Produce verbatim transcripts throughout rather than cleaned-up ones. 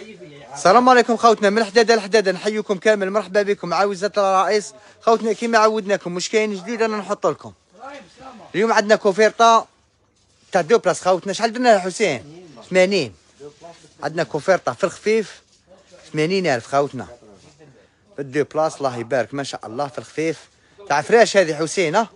السلام عليكم خوتنا من الحداده لحداده، نحييكم كامل، مرحبا بكم مع وزاره الرئيس. خوتنا كيما عودناكم مش كاين جديد انا نحط لكم. اليوم عندنا كوفيرطه تاع دو بلاص خوتنا. شحال درنا يا حسين؟ ثمانين. عندنا كوفيرطه في الخفيف ثمانين ألف خوتنا في الدو بلاص، الله يبارك ما شاء الله. في الخفيف تاع فراش هذه حسين. ها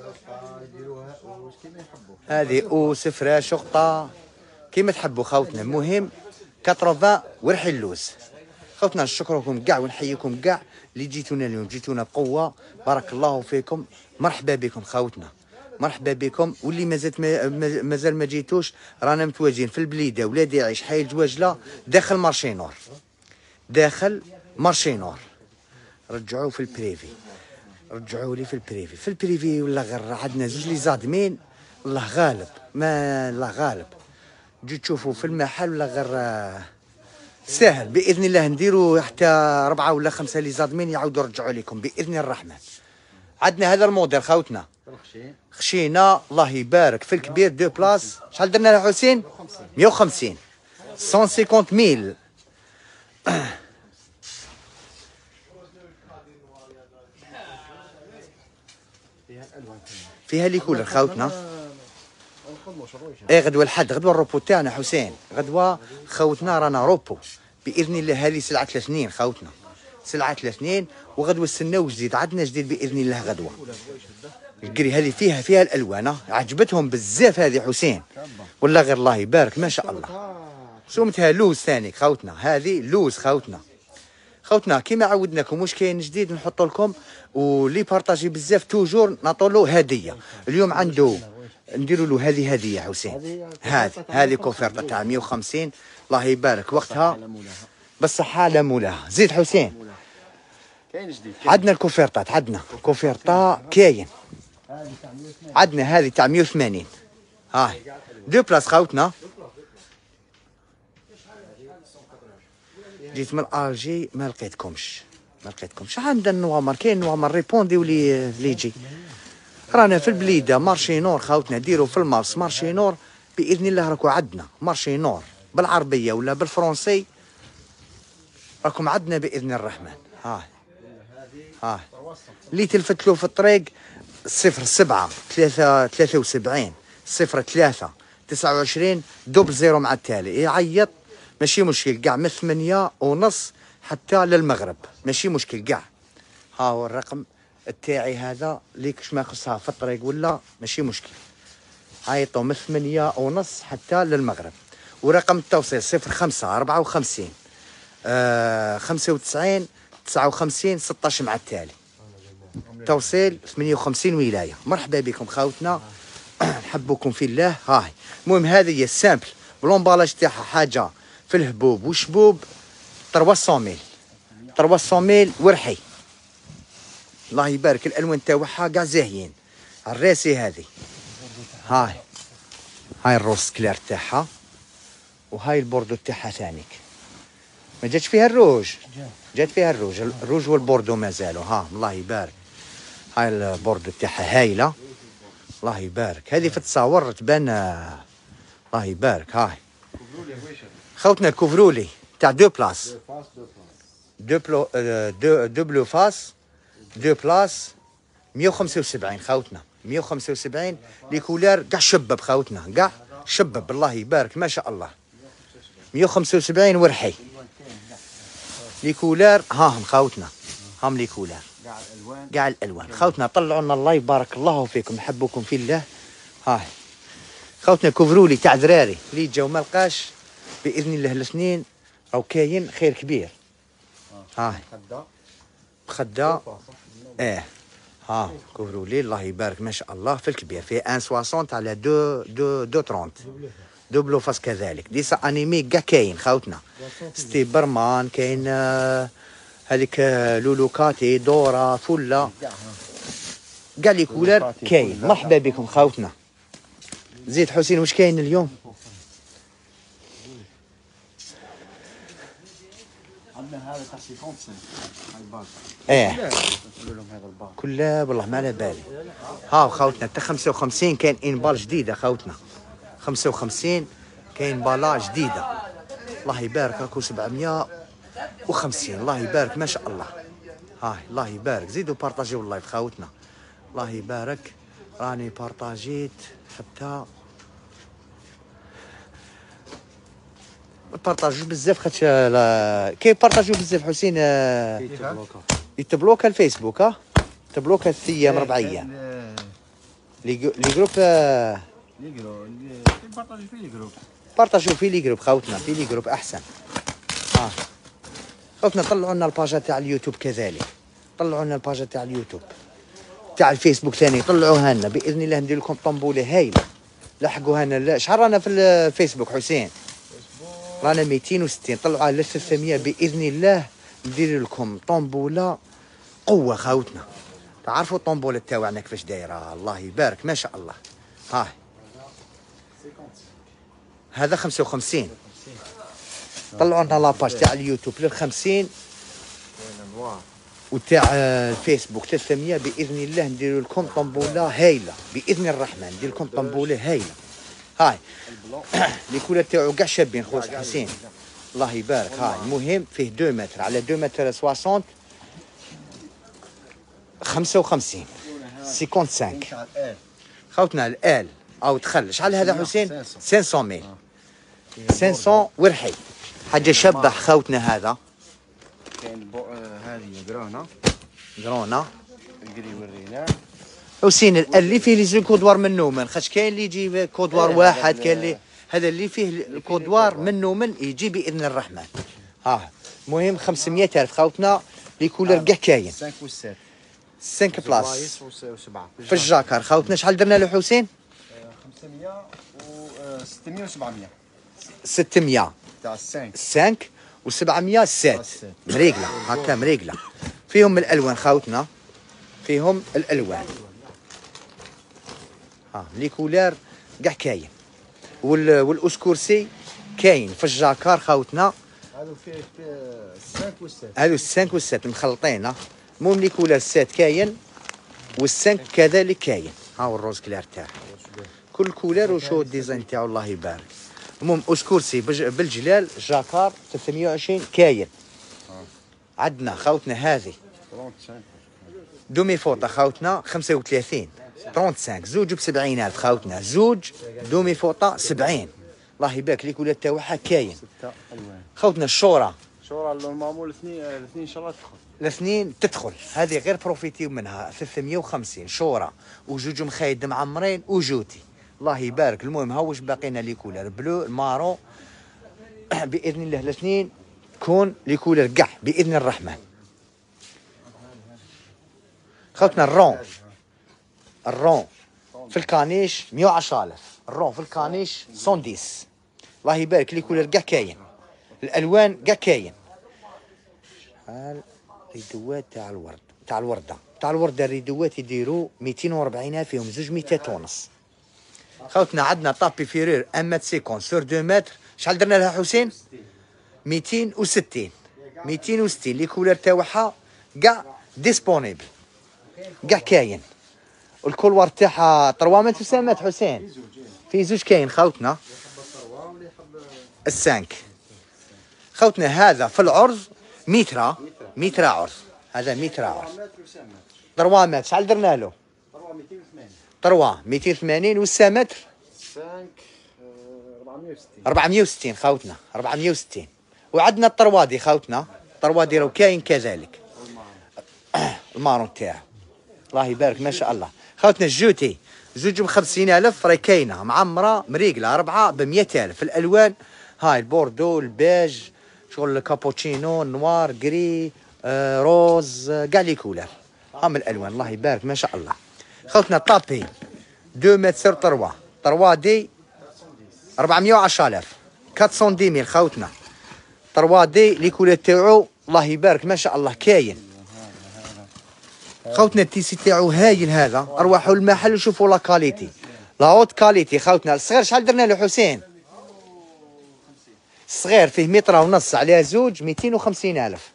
هذه اوس فراش شقطه كيما تحبوا خوتنا. المهم ثمانين ورحي اللوز خوتنا. نشكركم كاع ونحييكم كاع اللي جيتونا اليوم، جيتونا بقوه، بارك الله فيكم. مرحبا بكم خوتنا، مرحبا بكم. واللي مازال ما مازال ما جيتوش رانا متواجدين في البليده ولادي يعيش حي الجواجله داخل مارشي نور، داخل مارشي نور. رجعوا في البريفي، رجعوا لي في البريفي. في البريفي ولا غير عندنا زوج لي زادمين، الله غالب ما الله غالب. تجي تشوفوا في المحل ولا غير ساهل باذن الله. نديروا حتى ربعه ولا خمسه لي زادمين يعاودوا يرجعوا لكم باذن الرحمن. عندنا هذا الموديل خوتنا خشينا، الله يبارك. في الكبير دو بلاص شحال درنا يا حسين؟ مية وخمسين مية وخمسين ميل. فيها لي كولر خوتنا. ايه غدوه الحد، غدوه الروبو تاعنا حسين، غدوه خوتنا رانا روبو باذن الله. هذه سلعه الاثنين خوتنا، سلعه الاثنين. وغدوه استناو جديد، عندنا جديد باذن الله غدوه. القري هذه فيها فيها الالوان، عجبتهم بزاف هذه حسين والله غير الله يبارك ما شاء الله. سومتها لوز ثاني خوتنا، هذه لوز خوتنا. خوتنا كيما عودناكم واش كاين جديد نحط لكم، ولي بارطاجي بزاف توجور نعطوا له هديه. اليوم عنده نديروا له هذه هديه حسين. هذه هذه كوفيرطه تاع مية وخمسين الله يبارك وقتها بالصحه لا مولاها. زيد حسين كاين جديد. عندنا الكوفيرطات، عندنا كوفيرطه كاين. عندنا هذه تاع مية وثمانين، هاي دو بلاص خوتنا. جيت من الجي ما لقيتكمش، ما لقيتكمش. عندنا النوامر، كاين نوامر ريبونديو لي لي يجي. رانا في البليده مارشي نور خوتنا. ديروا في المارس مارشي نور باذن الله. راكو عندنا مارشي نور بالعربيه ولا بالفرنسي، راكم عندنا باذن الرحمن. هاي هاي اللي تلفت له في الطريق صفر سبعة ثلاثة ثلاثة وسبعين صفر ثلاثة تسعة وعشرين دوبل زيرو مع التالي يعيط ماشي مشكل كاع، من ثمانية ونص حتى للمغرب ماشي مشكل كاع. ها هو الرقم التاعي هذا ليك ما خصها في الطريق ولا ماشي مشكل. عيطوا من ثمانية ونص حتى للمغرب. ورقم التوصيل صفر خمسة أربعة وخمسين آه خمسة وتسعين تسعة وخمسين ستاش مع التالي. توصيل ثمانية وخمسين ولايه. مرحبا بكم خوتنا، نحبكم في الله. هاي المهم هذه هي السامبل بلومبالاج تاعها حاجه في الهبوب وشبوب ثلاثمية ميل ثلاثمية ميل ورحي الله يبارك. الالوان تاعها كاع زاهيين. الراسي هذه هاي هاي الروس كلير تاعها، وهاي البوردو تاعها ثانيك. ما جاتش فيها الروج، جات فيها الروج. الروج والبوردو مازالوا. ها الله يبارك. هاي البوردو تاعها هايله الله يبارك. هذه في التصاور تبان الله يبارك. هاي خوتنا الكوفرولي تاع دو بلاص، دو بلو دو دو بلو فاس دو بلاص مية وخمسة وسبعين خوتنا. مية وخمسة وسبعين لي كولار كاع شباب خوتنا، كاع شباب الله يبارك ما شاء الله. مية وخمسة وسبعين ورحي لي كولار. هاهم خوتنا، هاهم لي كولار كاع الالوان، كاع الالوان خوتنا. طلعوا لنا الله يبارك الله فيكم، نحبكم في الله. هاي خوتنا كوفرولي تاع دراري اللي جاو ما لقاش باذن الله الاثنين راهو كاين خير كبير. هاي مخده اه ها كوفرولي الله يبارك ما شاء الله في الكبير. فيه واحد وستين على دو دو دو ثلاثين دوبلو فاس كذلك. ديسا انيمي كاع كاين خوتنا. ستي برمان كاين آه هذيك آه لولوكاتي دورا فله كاع لي كولر كاين. مرحبا بكم خوتنا. زيد حسين واش كاين اليوم؟ عندنا هذا تاع خمسين هاي الباج. ايه نقول لهم هذا الباج كله والله ما على بالي. ها خوتنا حتى خمسة وخمسين كاين انبال جديده خوتنا. خمسة وخمسين كاين بالا جديده الله يبارك راكو سبعمية وخمسين. الله يبارك ما شاء الله. هاي الله يبارك. زيدوا بارطاجيو اللايف خاوتنا. الله يبارك. راني بارطاجيت حتى بارطاجيو بزاف خاطش كي بارطاجيو بزاف حسين يتبلوكا الفيسبوك. ها تبلوكا ثلاث ايام اربع ايام لي لي جروب لي جروب بارطاجي في لي جروب بارطاجيو في لي جروب خاوتنا. في لي جروب احسن. ها خاوتنا طلعوا لنا الباجا تاع اليوتيوب كذلك. طلعوا لنا الباجا تاع اليوتيوب تاع الفيسبوك ثاني طلعوها لنا باذن الله. ندير لكم طنبوله هايله. لحقوها لنا. شحال رانا في الفيسبوك حسين؟ رانا مئتين وستين. طلعوها ل ثلاثمية باذن الله. ندير لكم طنبوله قوه خاوتنا. تعرفوا الطنبوله تاعنا كيفاش دايره. الله يبارك ما شاء الله. هاي هذا خمسة وخمسين. طلعوا لنا لاباج تاع اليوتيوب لل خمسين وتاع الفيسبوك ثلاثمية باذن الله. ندير لكم طنبوله هايله باذن الرحمن. ندير لكم طنبوله هايله. هاي ليكولا تاعو كاع شابين خويا حسين. الله يبارك. هاي المهم فيه اثنين متر على اثنين متر ستين خمسة وخمسين خمسة وخمسين خوتنا الال او دخل. شحال هذا حسين؟ خمسمية ميل خمسمية ورحي. حاجه شبح خوتنا. هذا كاين هذه قرونا قرونا القري ورينا حسين. الال اللي فيه لي كودوار منه من خاطش كاين اللي يجي كودوار واحد. كاين اللي هذا اللي فيه الكودوار منه من يجي باذن الرحمن. ها المهم خمسمية الف خوتنا لي كولر كاع كاين. خمسة وسبعة خمسة بلاص وسبعة في الجاكر خوتنا. شحال درنا له حسين؟ خمسمية و ستمية وسبعمية ستمية تاع خمسة خمسة و700 ستة مريقله. هكا مريقله. فيهم الالوان خوتنا. فيهم الالوان. ها لي كولار كاع كاين. وال والاسكورسي كاين في الجاكار خوتنا. هذو فيه خمسة وسبعة هذو السانك والسات مخلطين. المهم لي كولار السات كاين والسانك كذلك كاين. ها هو الروز كلار تاعه. كل كولار وشو الديزاين تاعو. الله يبارك. المهم اسكورسي بالجلال جاكار ثلاثمية وعشرين كاين. عندنا خوتنا هذه دومي فوطه خوتنا خمسة وثلاثين خمسة وثلاثين زوج ب سبعين ألف خوتنا. زوج دومي فوطه سبعين. الله يبارك. لي كولار تاعها كاين خوتنا. الشوره شورى اللون معمول الاثنين الاثنين ان شاء الله تدخل. الاثنين تدخل. هذه غير بروفيتيو منها ثلاثمية وخمسين شوره وجوج مخايد معمرين وجوتي. الله يبارك. المهم ها واش باقينا لي كولر بلو المارو باذن الله. الاثنين كون لي كولر كاع باذن الرحمن. خوتنا الرون الرون في الكانيش مية وعشرة ألف. الرون في الكانيش مية وعشرة. الله يبارك. لي كولر كاع كاين. الالوان كاع كاين. شحال ريدوات تاع الورد تاع الورده تاع الورده. الريدوات يديروا مئتين وأربعين فيهم زوج ميتات ونص. خوتنا عندنا طابي فيرير واحد متر وخمسين سور اثنين متر. شحال درنا لها حسين؟ مئتين وستين مئتين وستين. لي كولر تاعها كاع ديسبونيبل كاع كاين. الكولوار تاعها ثلاثة متر وسبعة حسين. في زوج كاين خوتنا. السانك خوتنا هذا في العرض متر متر عرض. هذا متر عرض ثلاثة متر. شحال درنا له؟ ثلاثة مئتين وثمانين والسا متر خمسة أربعمية وستين أربعمية وستين خوتنا. أربعمية وستين. وعندنا الطروادي خوتنا. الطروادي راه كاين كذلك. المارون تاعو الله يبارك ما شاء الله. خوتنا الجوتي زوج ب خمسين ألف راهي كاينه معمره مريقله. أربعة ب مئة ألف. الالوان هاي البوردو البيج شغل الكابوتشينو النوار جري آه روز كاع لي كولر. هم الالوان. الله يبارك ما شاء الله. خوتنا طابي اثنين متر ثلاثة ثلاثة دي أربعمية وعشرة ألف أربعمية ميل خوتنا. ثلاثة دي لي كولر تاعو الله يبارك ما شاء الله كاين. خوتنا التيسي تاعو هايل. هذا اروحوا المحل وشوفوا لا كاليتي لا هوت كاليتي خوتنا. الصغير شحال درنا له حسين؟ الصغير فيه متر ونص عليها زوج مئتين وخمسين ألف.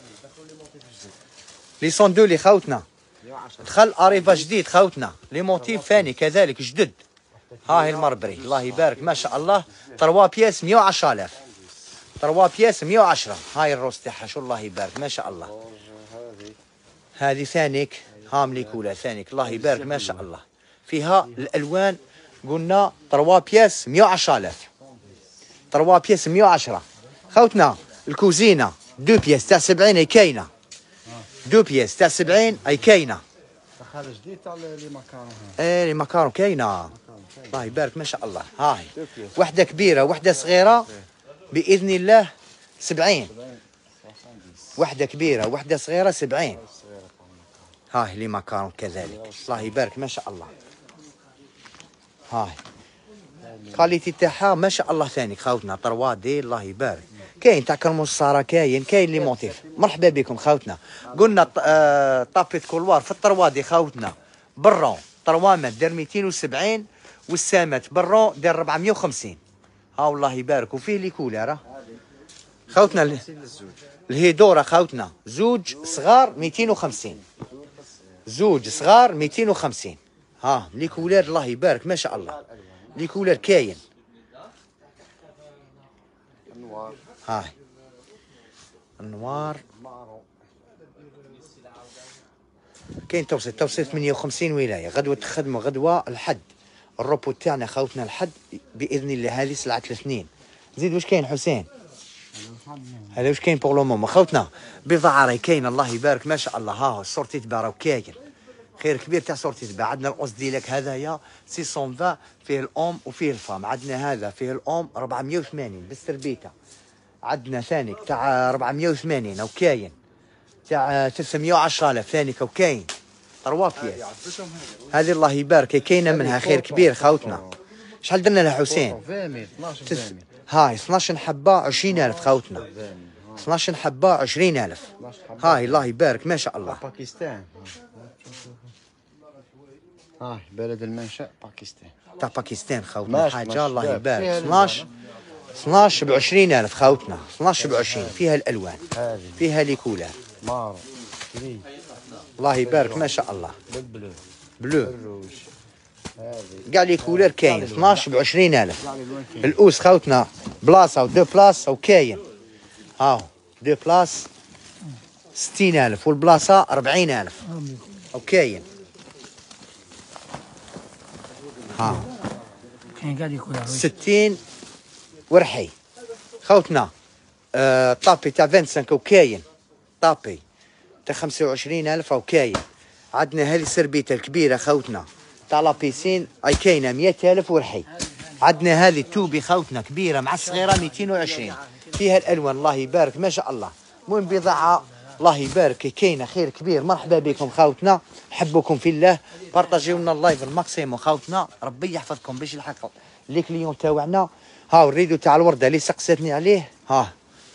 لي صندولي خوتنا دخل اريفا جديد خوتنا. لي موتيف ثاني كذلك جدد. ها هي المربري الله يبارك ما شاء الله. ثلاثة بياس مئة وعشرة ألف. تروا بياس مية وعشرة. هاي الروس تاعها شو الله يبارك ما شاء الله. هذه هذه ثانيك هام لي كولا ثانيك الله يبارك ما شاء الله. فيها الالوان قلنا تروا بياس مية وعشرة آلاف. تروا بياس مية وعشرة. خوتنا الكوزينه دو بياس تاع سبعين اي كاينه. دو بياس تاع سبعين اي كاينه. هذا جديد تاع لي ماكارون. ايه لي ماكارون كاينه الله يبارك ما شاء الله. هاي وحده كبيره وحده صغيره باذن الله سبعين. وحده كبيره وحده صغيره سبعين. هاي لي ماكارون كذلك الله يبارك ما شاء الله. هاي كاليتي تاعها ما شاء الله ثاني خوتنا طروا دي الله يبارك. كاين تاع كرموسارة كاين كاين لي موتيف. مرحبا بكم خوتنا. قلنا آه طابيت كولوار في الطروا دي خوتنا برون طروامات دار مئتين وسبعين والسامات برون دار أربعمية وخمسين. ها الله يبارك وفيه لي كولار خوتنا. الهيدورة خوتنا زوج صغار مئتين وخمسين. زوج صغار مئتين وخمسين. ها لي كولار الله يبارك ما شاء الله. لي كولار كاين. النوار. هاي النوار كاين توصيل توصيل ثمانية وخمسين ولايه. غدوه تخدموا غدوه الحد. الروبو تاعنا خوتنا الحد باذن الله. هذه سلعه الاثنين. زيد واش كاين حسين؟ هذا واش كاين بور لو مومون خوتنا. بضاعه راهي كاين الله يبارك ما شاء الله. ها هو السورتي تباع كاين خير كبير تاع سورتي تباع. عندنا الاوس ديالك هذايا ستمية وعشرين فيه الام وفيه الفام. عندنا هذا فيه الام أربعمية وثمانين بالسربيته. عندنا ثانيك تاع أربعمية وثمانين او كاين تاع ثلاثمية وعشرة آلاف ثانيك او كاين تروا بياس. هذه الله يبارك كاينه منها خير كبير خوتنا. شحال درنا لها حسين؟ هاي اثناش حبه عشرين ألف خوتنا. اثناش حبه عشرين ألف. هاي الله يبارك ما شاء الله. باكستان. هاي بلد المنشأ باكستان. تاع باكستان خوتنا حاجه الله يبارك. اثناش اثناش ب عشرين ألف خوتنا. اثناش ب عشرين فيها الالوان فيها لي كولار مارو الله يبارك ما شاء الله. بالبلو بلو الروج. هذه كاع لي كولار كاين اثناش ب عشرين ألف. الاوس خوتنا بلاصه ودو بلاصه وكاين. هاو دو بلاص ستين ألف والبلاصه أربعين ألف وكاين. ها كاين كاع لي كولار ستين ورحي خوتنا. آه طابي تاع خمسة وعشرين وكاين. طابي تاع خمسة وعشرين ألف وكاين. عندنا هذه السربيته الكبيره خوتنا تاع لابيسين اي كاينه مئة ألف ورحي. عندنا هذه توبي خوتنا كبيره مع الصغيره مئتين وعشرين فيها الالوان الله يبارك ما شاء الله. المهم بضاعه الله يبارك كاينه خير كبير. مرحبا بكم خوتنا نحبكم في الله. بارطاجيو لنا اللايف الماكسيموم خوتنا. ربي يحفظكم باش الحق لي كليون تاوعنا. ها الريدو تاع الورده اللي سقساتني عليه. ها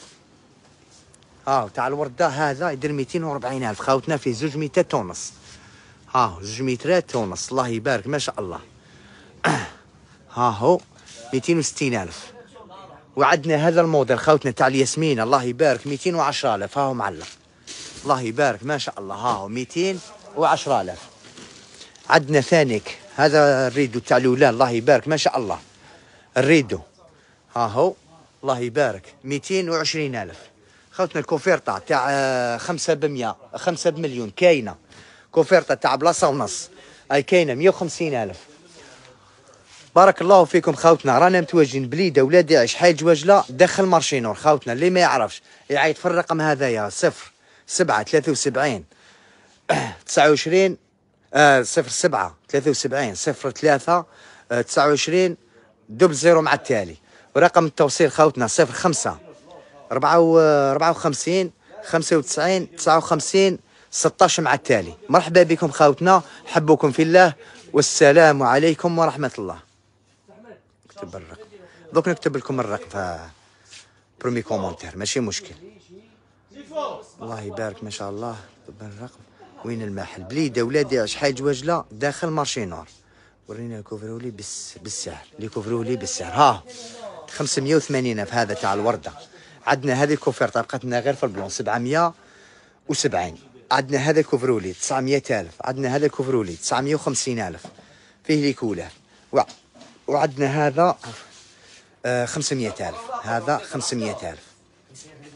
ها تاع الورده هذا يدير مئتين وأربعين ألف خوتنا. فيه زوج مترات ونص. ها زوج مترات ونص الله يبارك ما شاء الله. ها هو مئتين وستين ألف. وعندنا هذا الموديل خوتنا تاع الياسمين الله يبارك مئتين وعشرة آلاف. ها هو معلق الله يبارك ما شاء الله. ها هو مئتين وعشرة آلاف. عندنا ثانيك هذا الريدو تاع الاولاد الله يبارك ما شاء الله. الريدو ها هو الله يبارك مئتين وعشرين ألف. خوتنا الكوفيرتا تاع خمسة بمية خمسة بمليون كاينه. كوفيرتا تاع بلاصه ونص اي كاينه مئة وخمسين ألف. بارك الله فيكم خوتنا. رانا متواجدين بليده ولاد داعش حي جواجله داخل مارشي نور خوتنا. اللي ما يعرفش يعيط في الرقم هذايا صفر سبعة ثلاثة وسبعين تسعة وعشرين آه صفر سبعة ثلاثة وسبعين صفر ثلاثة آه تسعة وعشرين دبل زيرو مع التالي. ورقم التوصيل خوتنا صفر خمسة أربعة وخمسين خمسة وتسعين تسعة وخمسين ستاش مع التالي. مرحبا بكم خوتنا حبكم في الله والسلام عليكم ورحمة الله. نكتب الرقم دوك نكتب لكم الرقم في برومي كومونتير ماشي مشكل. الله يبارك ما شاء الله. نكتب الرقم. وين المحل؟ بليده ولادي عش حي جواجله داخل مارشي نور. ورينا الكوفرولي بس بالسعر اللي كوفرولي بالسعر. ها خمسمية وثمانين في هذا تاع الورده. عندنا هذه الكوفرته بقات لنا غير في البلون سبعمية وسبعين. عندنا هذا الكوفرولي تسعمية ألف. عندنا هذا الكوفرولي تسعمية وخمسين ألف فيه لي كولار. وعندنا هذا آه خمسمية ألف. هذا خمسمية ألف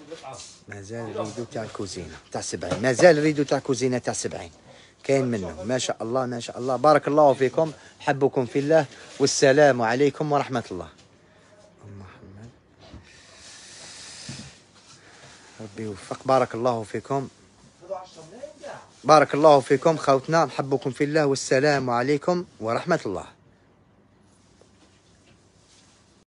مازال ريدو تاع الكوزينه تاع سبعين، مازال ريدو تاع كوزينه تاع سبعين كاين منه. ما شاء الله ما شاء الله، بارك الله فيكم، حبكم في الله، والسلام عليكم ورحمه الله. محمد ربي يوفق، بارك الله فيكم، بارك الله فيكم خوتنا، نحبكم في الله، والسلام عليكم ورحمه الله.